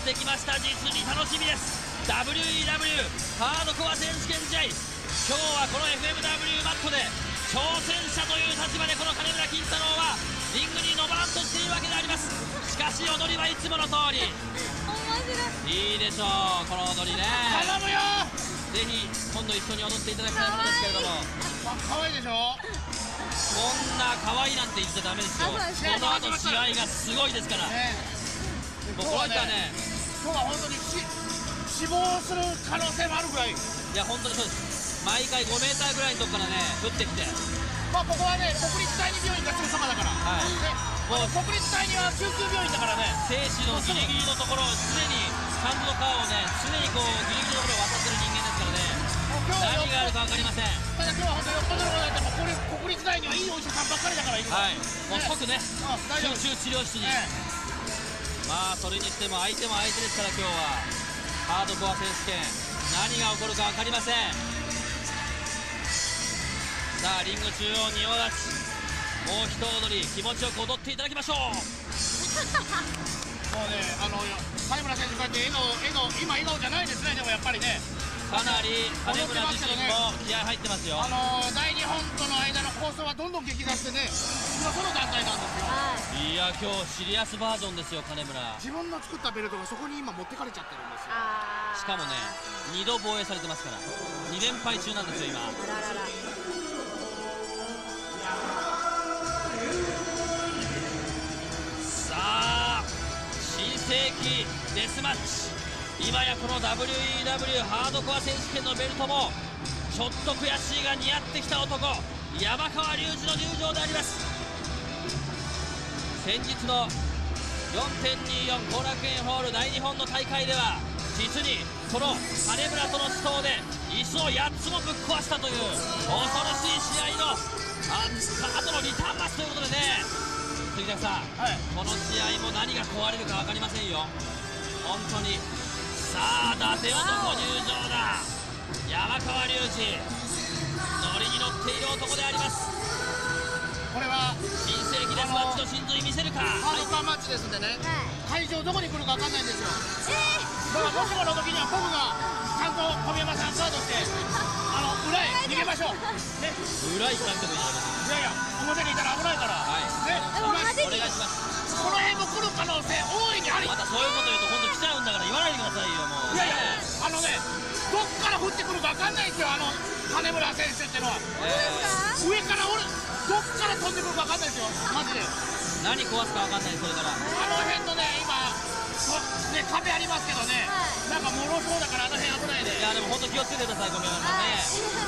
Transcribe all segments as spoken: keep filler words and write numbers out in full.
ってきました。実に楽しみです。 ダブリューイーダブリュー ハードコア選手権試合、今日はこの エフエムダブリュー マットで挑戦者という立場でこの金村金太郎はリングにのばんとしているわけであります。しかし踊りはいつもの通りいいでしょう。この踊りね、 頼むよ。 ぜひ今度一緒に踊っていただきたいものですけれども、 可愛いでしょ。 こんな可愛いなんて言っちゃダメですよ。この後試合がすごいですから、 ね、 もうこの人はね、 今日は本当にし死亡する可能性もあるぐらい。いや本当にそうです。毎回ごメーターぐらいのとこからね降ってきて、 まあここはね国立第二病院がすぐそばだから、はい、ね、もう国立第二は救急病院だからね、 生死のギリギリのところを常にハンドの川をね常にこうギリギリのところを渡ってる人間ですからね、何があるか分かりません。 ただ今日は本当によっぽどのことだったら国立国立大にはいいお医者さんばっかりだからいる、 はい、もう即ね集中治療室に、まあそれにしても相手も相手ですから、今日はハードコア選手権何が起こるか分かりません。さあリング中央仁王立ち、もう一踊り気持ちよく踊っていただきましょう。もうね、 あの金村選手こうやって笑顔笑顔今笑顔じゃないですね。でもやっぱりねかなり金村自身も気合入ってますよ。 あの大日本との間の構想はどんどん激化してね、今その段階なんですよ。 いや今日シリアスバージョンですよ金村。 自分の作ったベルトがそこに今持ってかれちゃってるんですよ。 しかもねにど防衛されてますからに連敗中なんですよ今。さあ新世紀デスマッチ、今やこの ダブリューイーダブリュー ハードコア選手権のベルトもちょっと悔しいが似合ってきた男、山川隆二の入場であります。先日の よんてんにじゅうよん 後楽園ホール大日本の大会では実にこの金村との死闘で椅子をやっつもぶっ壊したという恐ろしい試合のあ後のリターンマッチということでね、杉田さん、はい、この試合も何が壊れるか分かりませんよ本当に。さあ伊達男入場だ。山川隆二ノリに乗っている男であります。 これは新世紀デスマッチの真髄見せるか。 ハードコアマッチですんでね、はい、会場どこに来るか分かんないんですよ。えー、だからもしもの時には僕がちゃんと小宮山さんガードしてあの裏へ逃げましょう、ね、 裏行かんでもいいじゃないですか。 いやいや表にいたら危ないから、はい、ね、 お願いします。 この辺も来る可能性大いにあり。 またそういうこと言うと今度来ちゃうんだから言わないでくださいよもう。 いやいやあのねどっから降ってくるか分かんないんですよ、あの金村選手ってのは。えー、上から俺どっから飛んでくるか分かんないですよマジで。 何壊すか分かんない。それからあの辺のね今ね壁ありますけどね、なんか脆そうだからあの辺危ないで。 いやでも本当気をつけてくださいごめんなさいね。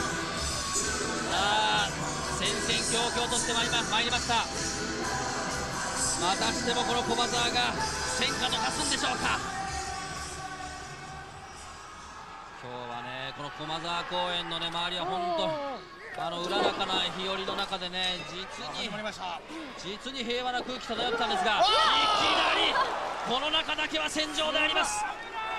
さあ戦々恐々としてまいりま参りました。またしてもこの駒澤が戦火と化すんでしょうか。今日はねこの駒澤公園のね周りは本当あのうららかな日和の中でね実に実に平和な空気漂ったんですが、いきなりこの中だけは戦場であります。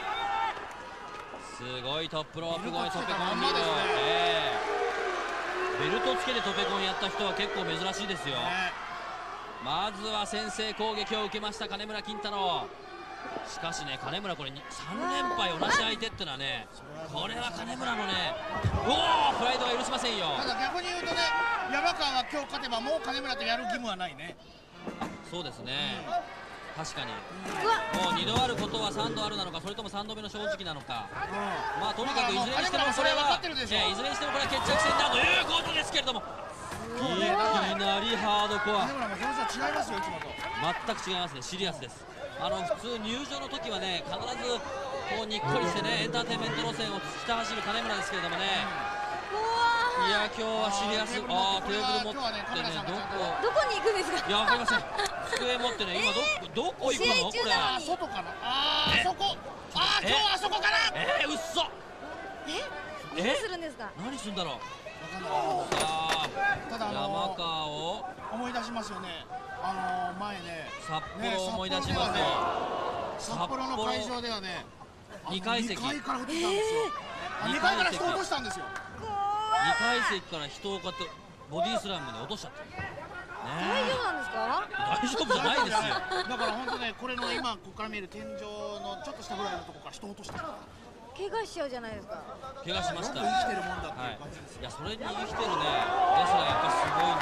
すごいトップロープ越えトペコンリード、えー、ベルトつけてトペコンやった人は結構珍しいですよ。まずは先制攻撃を受けました金村金太郎。しかしね金村これさん連敗同じ相手ってのはね、これは金村のねおおプライドは許しませんよ。 ただ逆に言うとね山川が今日勝てばもう金村とやる義務はないね。 そうですね、確かにもうにどあることはさんどあるなのか、それともさんどめの正直なのか、うん、まあとにかくいずれにしてもこれは、ね、いずれにしてもこれは決着戦だということですけれども、いきなりハードコア。 金村も表情違いますよいつもと。 全く違いますね、シリアスです。あの普通入場の時はね必ずこうにっこりしてねエンターテインメント路線をひた走る金村ですけれどもね、いや今日はシリアス。ああテーブル持ってねどこどこに行くんですか。 いやわかりません。机持ってね今どどこ行くのこれ。 あ外かな。ああそこ。ああ今日はあそこかな。 えー、うっそ。 え何するんですか。 何するんだろう。 さあただあの山川を思い出しますよね。あの前ね札幌を思い出しますよ。 札幌の会場ではねにかい席にかいから降ってきたんですよ。にかいから人落としたんですよ。 にかい席から人をこうやってボディスラムで落としちゃった。 大丈夫なんですか。 大大丈夫じゃないですよ。 だから本当ね、これの今ここから見える天井のちょっと下ぐらいのところから人落とした。 怪我しちゃうじゃないですか。 怪我しました。 生きてるもんだってはいいう感じですよ。 いや、それに生きてるねレスラーやっぱすごいんです。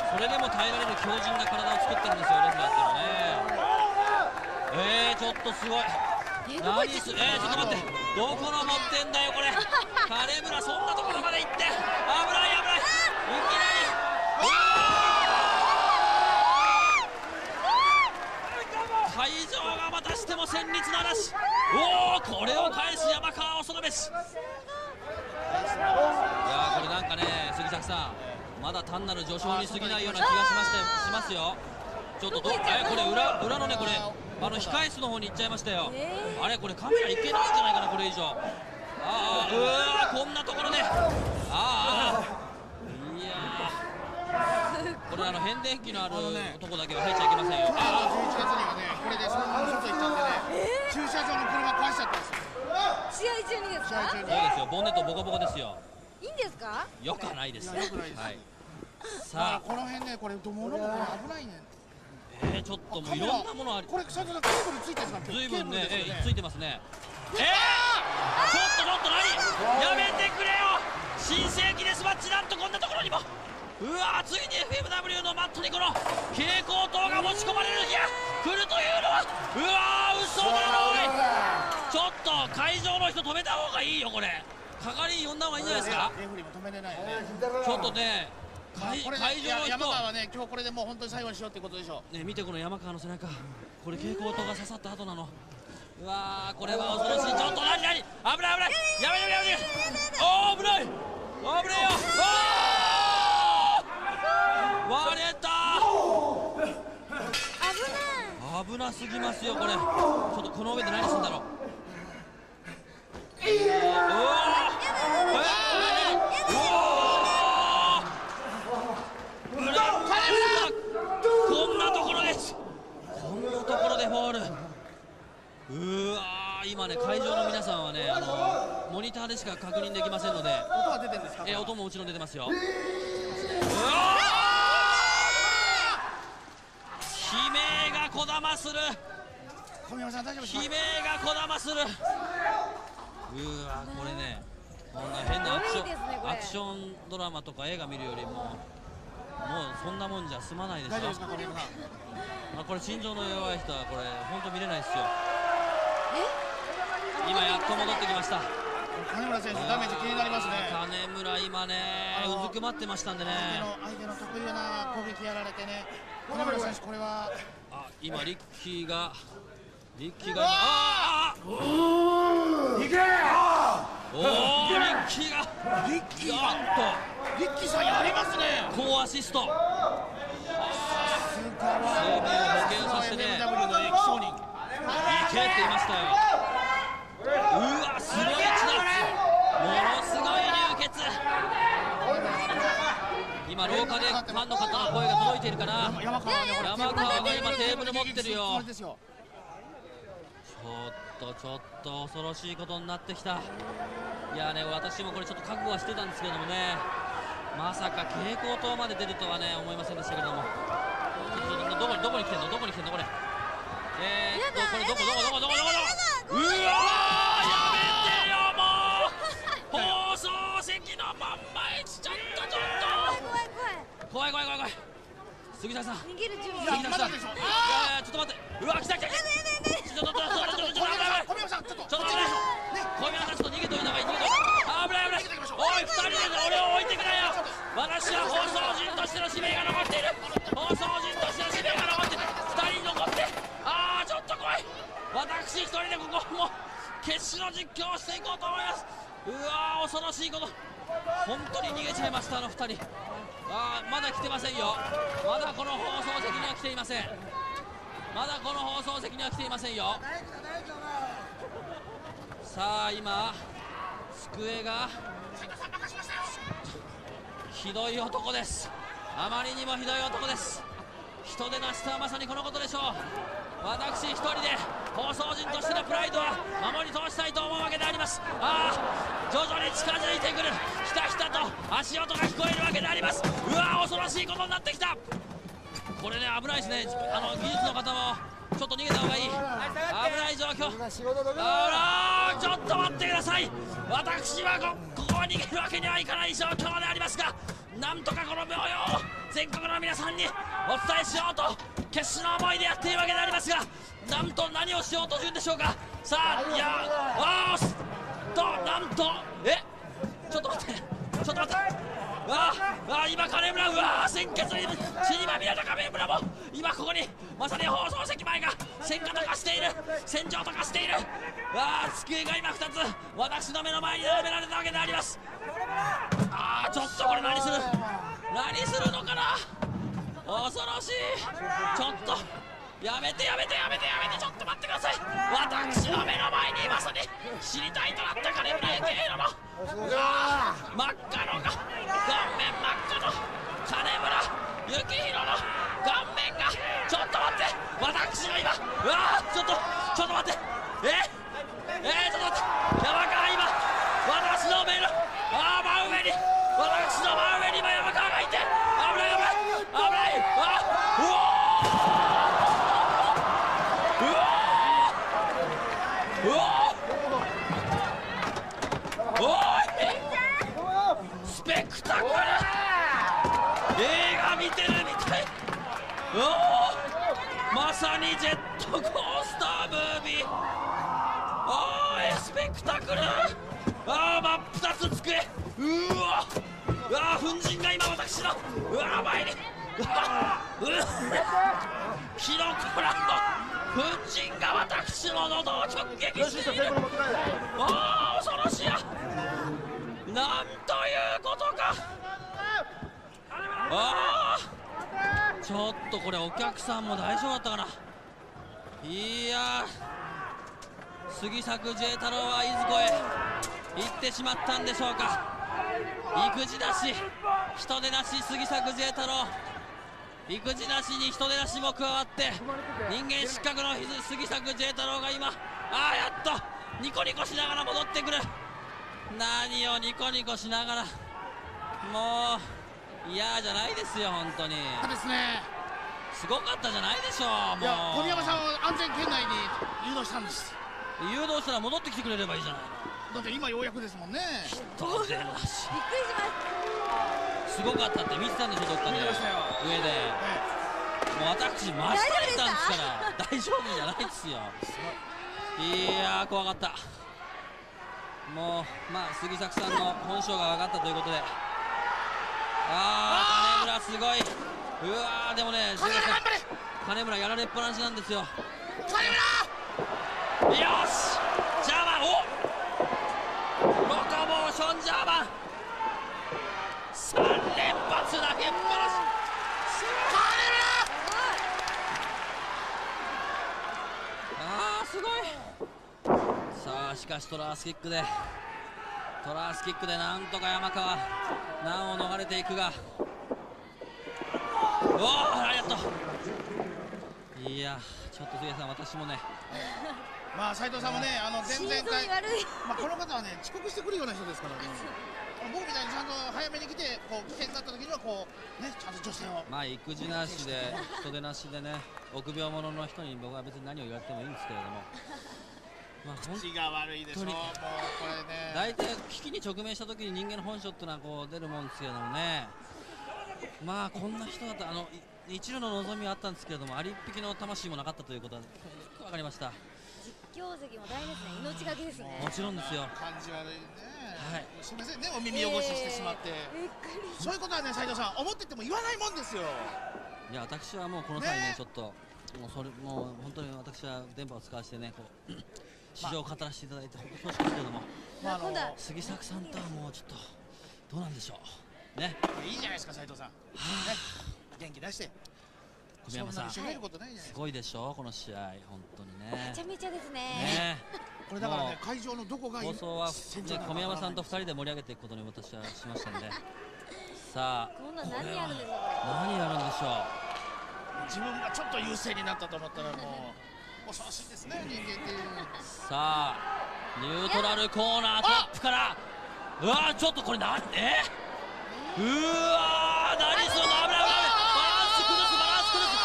それでも耐えられる強靭な体を作ってるんですよ、レスラーってのはね。えー、ちょっとすごい。 えどこ行っちゃった何すえー、ちょっと待って、どこの持ってんだよこれ。金村そんなところまで行って、危ない危ない、いきなりうわー会場がまたしても戦慄の嵐。おお、これを返す山川恐るべし。いやー、これなんかね、杉崎さん、まだ単なる序章に過ぎないような気がしましてしますよ。ちょっとどえー、これ裏裏のね、これあの控室の方に行っちゃいましたよ。 えー、 あれ、これカメラいけないんじゃないかな、これ以上。ああ、うわー、こんなところで、ああ、いやー、これあの変電機のあるとこだけは入っちゃいけませんよ。あじゅういちがつにはね、これでそのまま外行っちゃってね、駐車場の車壊しちゃったんですよ。 試合中にですか？ 試合中に。 そうですよ、ボンネットボコボコですよ。 いいんですか？ よくはないですよ。 いやよくないですはい。 だからさあ、 この辺ね、これ物もこれ危ないね。 えー、ちょっともういろんなものあり、 これ斉藤さんケーブルついてるんですか？ ずいぶんね、えケーブルですよー、ついてますね。えー、ちょっとちょっと何、やめてくれよ。新世紀デスマッチ、なんとこんなところにも。うわー、ついに エフエムダブリュー のマットにこの蛍光灯が持ち込まれる日が来るというのは、うわー、嘘だろおい。ちょっと会場の人止めた方がいいよ、これ。係員呼んだ方がいいんじゃないですか。 レフェリーも止めれないよね。 ちょっとね、会これで会場の人、 山川はね、今日これでもう本当に最後にしようってことでしょう。 ね、見てこの山川の背中、これ蛍光灯が刺さった後なの。うわー、これは恐ろしい。ちょっと何何、危ない危ない、やめてやめてやめて、おー、危ない危ねえよ、あー、割れた。 危ない。 危なすぎますよこれ。ちょっとこの上で何するんだろう。えー、うわー、えー、うわー、うわー、こんなところです。こんなところでフォール。うわー、今ね、会場の皆さんはね、あのモニターでしか確認できませんので、 音は出てるんですか？ えー、音ももちろん出てますよ。うわー、悲鳴がこだまする。 小宮山さん大丈夫ですか？ 悲鳴がこだまする。うわー、これね、こんな変なアクション、 すごいですねこれアクションドラマとか映画見るよりも、もうそんなもんじゃ済まないですよ。 大丈夫ですか？小宮山さん。 まあ、これ心臓の弱い人はこれ本当見れないですよ。今やっと戻ってきました。 金村選手ダメージ気になりますね。 金村今ね、うずくまってましたんでね。 相手の相手の得意な攻撃やられてね。金村選手これはあ、今リッキーがリッキーがあー、 いけー。 おー、リッキーがリッキーなんとリッキーさんやりますね。 好アシスト。 さすがは生命を保険させてね、 エフエムダブリュー の液晶人。 いけって言いましたよ。うわ、すごい一打、ものすごい流血。今廊下でファンの方の声が届いているかな。 山川はね、 山川が今テーブル持ってるよ。 ちょっとちょっと恐ろしいことになってきた。いやね、私もこれちょっと覚悟はしてたんですけれどもね、まさか蛍光灯まで出るとはね思いませんでしたけれども。ちょっとどこにどこに来てんの、どこに来てんのこれ。えーっとこれどこどこどこどこどこどこ。うわー、やめてよもう。放送席のまんまへちょっとちょっ怖い怖い怖い。 と怖い怖い怖い怖い。杉田さん、 逃げる準備。 杉田さん、いやいやちょっと待って。うわ、来た来た来た。ちょっとちょっとちょっとちょっとちょっと小宮さんちょっとちょっと待って、小宮さんちょっと逃げといた方がいい、逃げといた。あー、危ない危ない。おい、ふたりで俺を置いてくれよ。私は放送人としての使命が残っている。放送人としての使命が残っている。ふたり残って、あー、ちょっと怖い。私一人でここもう決死の実況をしていこうと思います。うわー、恐ろしいこと。本当に逃げちゃいました、あのふたり。あー、まだ来てませんよ。まだこの放送席には来ていません。まだこの放送席には来ていませんよ。さあ今机がひどい男です。あまりにもひどい男です。人でなしとはまさにこのことでしょう。私一人で放送人としてのプライドは守り通したいと思うわけであります。ああ、徐々に近づいてくる、ひたひたと足音が聞こえるわけであります。うわー、恐ろしいことになってきた。 これね危ないですね。あの技術の方もちょっと逃げた方がいい。危ない状況。あらちょっと待ってください。私はこここは逃げるわけにはいかない状況でありますが、なんとかこの秒を全国の皆さんにお伝えしようと決死の思いでやっているわけでありますが、なんと何をしようというんでしょうか。さあいやあーっとなんとえちょっと待ってちょっと待ってわあわあ今金村うわあ鮮血に血にまみれた金村も今ここにまさに放送席前が戦火と化している戦場と化している。わあ机が今ふたつ私の目の前に並べられたわけであります。ああちょっとこれ何する何するのかな。恐ろしい。ちょっとやめてやめてやめてやめてちょっと待ってください。私の目の前にまさに死にたいとなった金村幸宏のあー真っ赤のが顔面真っ赤の金村幸宏の顔面がちょっと待って私が今うわーちょっとちょっと待ってええー、ちょっと待って山川今私の目のあー真上に私の真上に今山川がいて危ない危ない危ないあーうわうわおいスペクタクル映画見てるみたい。おまさにジェットコースタームービー。おいスペクタクルあー真っ二つ机うわうわ粉塵が今私のうわ前にうわうキノコラの粉塵が私の喉を直撃している。おー恐ろしやなんということか。あーちょっとこれお客さんも大丈夫だったかな。いやー杉作 J 太郎はいずこへ行ってしまったんでしょうか。育児なし人手なし杉作 J 太郎育児なしに人手なしも加わって人間失格の杉作 J 太郎が今ああやっとニコニコしながら戻ってくる。何をニコニコしながらもう嫌じゃないですよ本当に。 そうですね。 すごかったじゃないでしょう。もういや小宮山さんを安全圏内に誘導したんです。 誘導したら戻ってきてくれればいいじゃない。 だって今ようやくですもんね。 人手なしびっくりしました。 すごかったって見てたんでしょどっかで見てましたよ上で、 えもう私真下にいたんですから大丈夫じゃないですよ。いやー怖かった。もうまあ杉作さんの本性が分かったということであー金村すごいうわーでもねえ金村頑張れ金村やられっぱなしなんですよ。 金村よしジャーマンおロコモーションジャーマンさん連発投げっぱなし金村あーすごい。さあしかしトラースキックでトラースキックでなんとか山川難を逃れていくがおおありがとう。いやちょっと杉谷さん私もねまあ斉藤さんもねあの前々回心臓に悪いまあこの方はね遅刻してくるような人ですからね。僕みたいにちゃんと早めに来てこう危険だった時にはこうねちゃんと女性をまあ育児なしで人手なしでね臆病者の人に僕は別に何を言われてもいいんですけれどもまあ本口が悪いでしょう。もうこれね大体危機に直面した時に人間の本性っていうのはこう出るもんですけれどもねまあこんな人だったあのい一縷の望みはあったんですけれどもありっぴきの魂もなかったということはよく分かりました。 実況席も大変ですね。命がけですね。 もちろんですよ。 感じ悪いね。 はいすみませんねお耳汚ししてしまって、 びっくり。 そういうことはね斉藤さん思ってても言わないもんですよ。 いや私はもうこの際ねねちょっともうそれもう本当に私は電波を使わせてねこう市場を語らせていただいて本当に恐縮ですけれども、 まああの今度は杉作さんとはもうちょっとどうなんでしょうね。 いいじゃないですか斉藤さん。ね元気出して。 小宮山さんそんなに喋ることないじゃないですか。 すごいでしょこの試合本当にねめちゃめちゃですね。 ねこれだからねもう会場のどこがいい放送は、ね、 戦場なのか小宮山さんとふたりで盛り上げていくことに私はしましたのでさあこんなん何やるんですか何やるんでしょ自分がちょっと優勢になったと思ったらもう恐ろしいですね人間っていう。 う。さあニュートラルコーナートップからうわーちょっとこれなんえうわー何するの危ない危ないバランス崩すバランス崩す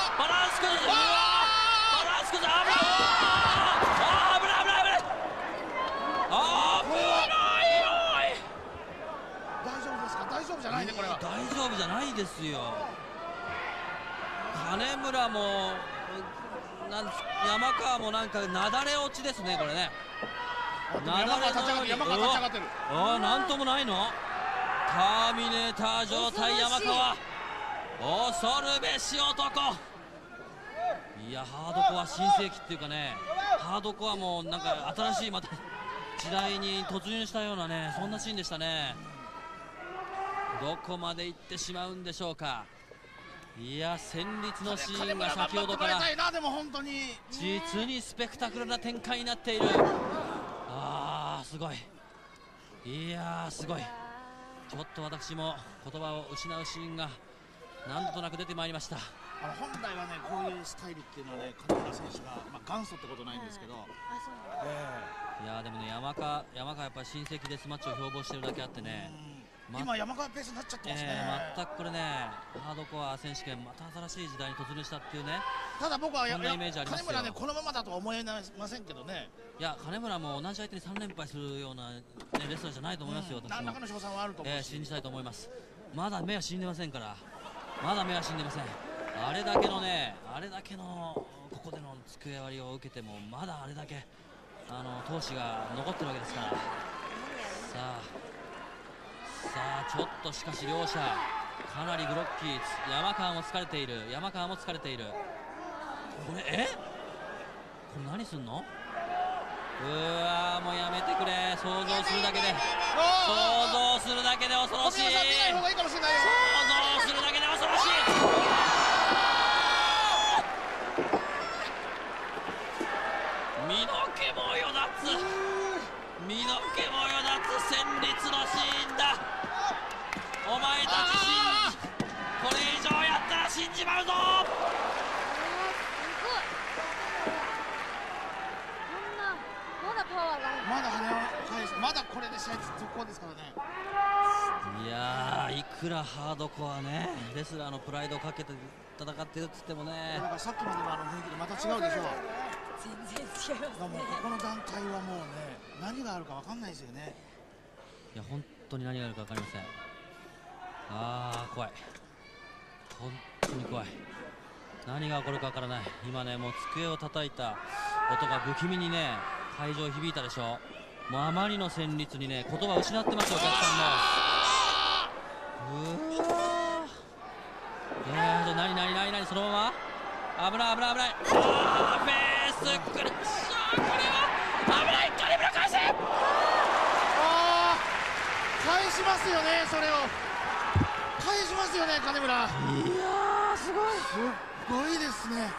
ですよ。金村もなん山川もなんかなだれ落ちですね、これね。 山川立ち上がって、山川立ち上がってる。 ああ、なんともないの。ターミネーター状態山川、恐るべし男。いや、ハードコア新世紀っていうかね、ハードコアもなんか新しいまた時代に突入したようなね、そんなシーンでしたね。どこまで行ってしまうんでしょうか。いや、戦慄のシーンが先ほどから実にスペクタクルな展開になっている。あー、すごい。いやー、すごい。ちょっと私も言葉を失うシーンが何となく出てまいりました。 あの本来はね、こういうスタイルっていうのはね、金村選手が、まあ、元祖ってことないんですけど、 いやー、でもね、山川山川やっぱり親戚デスマッチを標榜してるだけあってね、 ま、今山川ペースになっちゃってますね、 えー、全くこれね、ハードコア選手権また新しい時代に突入したっていうね。 ただ僕はやそんなイメージありますよ。 金村ね、このままだとは思えませんけどね。 いや、金村も同じ相手にさん連敗するような、ね、レスラーじゃないと思いますよ、うん、私も何らかの賞賛はあると思うし、 えー、信じたいと思います。まだ目は死んでませんから、まだ目は死んでません。あれだけのね、あれだけのここでの机割りを受けても、まだあれだけあの闘志が残ってるわけですから。さあさあ、ちょっとしかし両者かなりグロッキー。山川も疲れている、山川も疲れている。これえこれ何すんの。うわー、もうやめてくれ。想像するだけで想像するだけで恐ろしい。想像するだけで恐ろしい。身の毛もよだつ、身の毛もよだつ戦慄のシーンだ。お前たち信じ、これ以上やったら死んじまうぞ。 まだパワーがある。 まだ羽を返す、まだこれで試合続行ですからね。 いやー、いくらハードコアね、レスラーのプライドをかけて戦ってるっつってもね、 だからさっきまでのあの雰囲気でまた違うでしょう。 全然違いますね。 もうここの団体はもうね、何があるかわかんないですよね。 いや、本当に何があるか分かりません。あー、怖い、本当に怖い。何が起こるか分からない。今ね、もう机を叩いた音が不気味にね、会場響いたでしょ。もうあまりの戦慄にね、言葉を失ってますよ、お客さんも。うわー、いやー、何何何何、そのまま危ない危ない危ない。あー、フェースクラッシャー、これは危ない。金村返せ。 あー、返しますよね、それを返しますよね、金村。いやー、すごいすごいですね。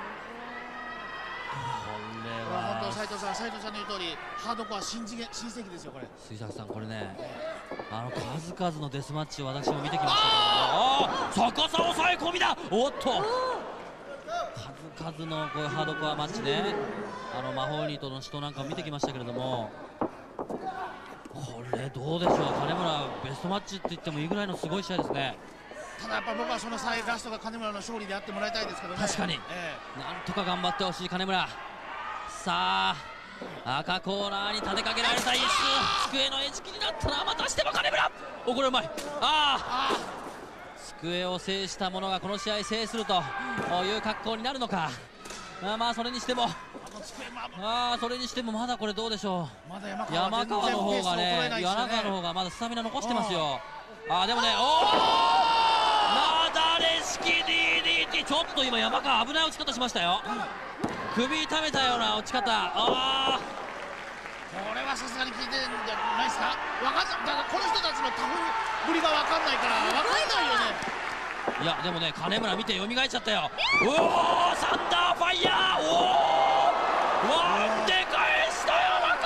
これは本当、斉藤さん、斉藤さんの言う通り、ハードコア新次元、新世紀ですよ、これ。 杉崎さん、これね、あの数々のデスマッチを私も見てきましたけども、あー、逆さ抑え込みだ。おっと、数々のこういうハードコアマッチね、あのマホーニーとの死闘なんかを見てきましたけれども、これどうでしょう、金村ベストマッチって言ってもいいぐらいのすごい試合ですね。 ただやっぱ僕はその際ラストが金村の勝利であってもらいたいですけどね。 確かに、ええ、なんとか頑張ってほしい金村。さあ、赤コーナーに立てかけられた椅子、机の餌食になったらまたしても金村。お、これうまい。ああ、机を制した者がこの試合制するという格好になるのか。あ、まあそれにしても、ああ、それにしてもまだこれどうでしょう。 まだ山川の方がね、山川の方がまだスタミナ残してますよ。ああ、でもね、おお、なだれ式 ディーディーティー、ちょっと今山川危ない落ち方しましたよ。首痛めたような落ち方。ああ、 これはさすがに聞いてるんじゃないですか。わかんない、だからこの人たちのタフぶりがわかんないからわかんないよね。 いやでもね、金村見て蘇っちゃったよ。おお、サンダーファイヤー、おお、ワンで返した山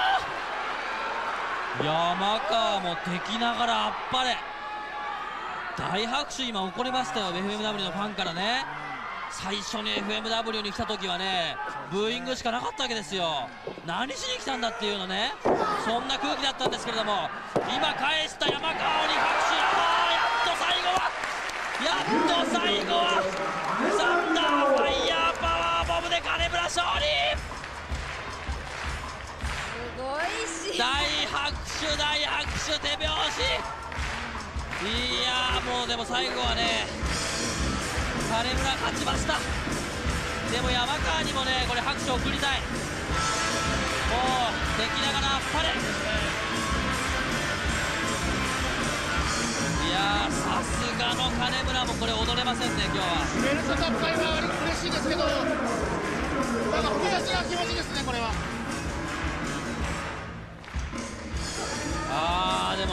川。山川も敵ながらあっぱれ。大拍手今起こりましたよ、 エフエムダブリュー のファンからね。最初に エフエムダブリュー に来た時はね、ブーイングしかなかったわけですよ。何しに来たんだっていうのね、そんな空気だったんですけれども、今返した山川に拍手。あー、やっと最後はやっと最後はサンダーファイヤーパワーボムで金村勝利。 すごいし、 大拍手大拍手手拍子。いやー、もうでも最後はね金村勝ちました。でも山川にもねこれ拍手を送りたい。もう敵ながらあっぱれ。いやーさすがの金村もこれ踊れませんね今日は。 ベルト奪回は嬉しいですけど、なんか複雑な気持ちですねこれは。 あーでも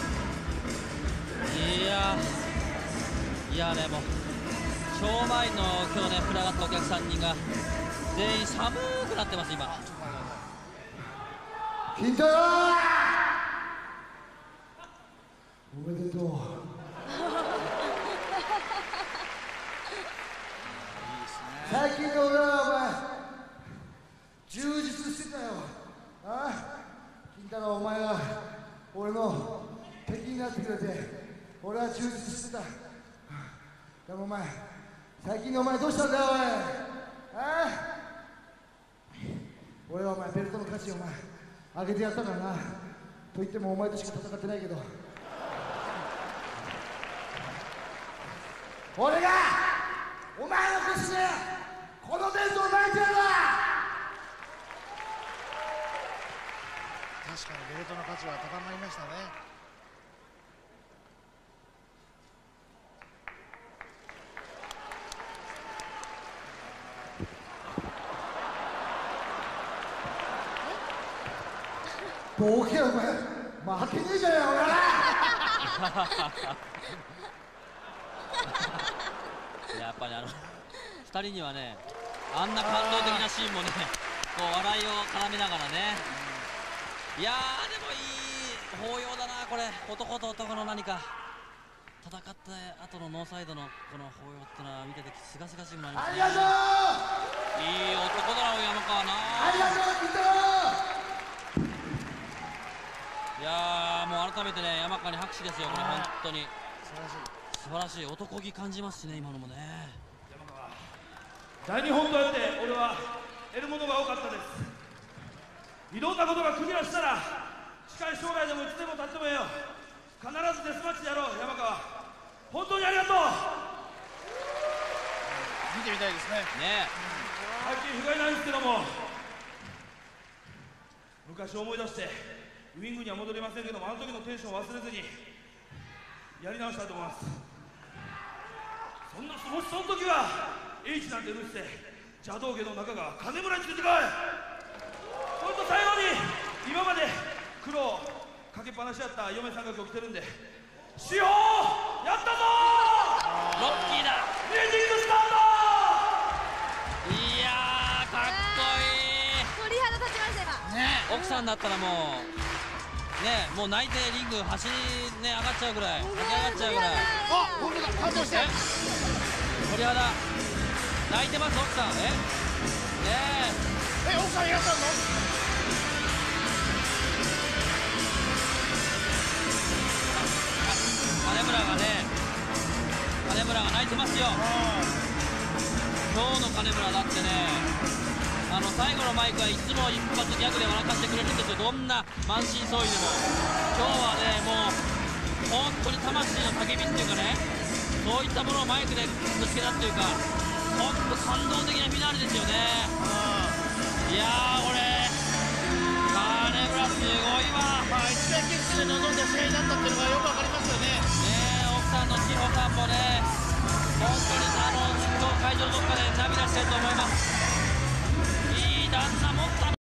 いやいやねもう超満員の今日ねフラガットお客さんにんが全員寒くなってます今。 金太郎おめでとう。最近の俺はお前充実してたよ。ああ金太郎お前が俺の敵になってくれて俺は充実してた。でもお前最近のお前どうしたんだよおい。ああ俺はお前ベルトの価値をお前上げてやったからな。と言ってもお前としか戦ってないけど俺がお前の腰でこのベルトを巻いてやるわ。 確かにベルトの価値は高まりましたね。 ボケお前負けねえじゃねえよ俺は。 やっぱりあのふたりにはねあんな感動的なシーンもねこう笑いを絡めながらね。いやーでもいい抱擁だなこれ。男と男の何か戦った後のノーサイドのこの抱擁ってのは見ててすがすがしいものありますね。 ありがとういい男だろ山川な。 ありがとう金太郎。 いやーもう改めてね山川に拍手ですよこれ本当に素晴らしい。 素晴らしい男気感じますしね今のもね。 大日本とやって俺は得るものが多かったです。いろんなことがクリアしたら近い将来でもいつでも立ってもええよ。必ずデスマッチでやろう山川。本当にありがとう。 見てみたいですね。 ね最近不甲斐ないんですけども昔思い出してウィングには戻りませんけどもあの時のテンションを忘れずにやり直したいと思います。そんなもしその時は H なんて許して邪道家の中が金村についてこい。それと最後に今まで苦労かけっぱなしやった嫁さんが今日来てるんで志保やったぞロッキーだ。 ミュージックスタート。 いやーかっこいい。 鳥肌立ちました今。 ね。 奥さんだったらもうねもう泣いてリング走りね上がっちゃうぐらい駆け上がっちゃうぐらい。 あ、本当だ。感動して。 鳥肌泣いてます奥さん。えねえ、奥さんいらっしゃるの？ 金村がね金村が泣いてますよ。今日の金村だってねあの最後のマイクはいつも一発ギャグで笑かしてくれるんですよ。どんな満身創痍でも。今日はねもう本当に魂の叫びっていうかねそういったものをマイクでぶつけたっていうか本当感動的なフィナーレですよね。いやーこれ金村すごいわ。 まあ一大決心で臨んだ試合だったっていうのがよくわかりますよね。 ねえ奥さんの志保さんもね本当にあの実況会場のどっかで涙してると思います。いい旦那持った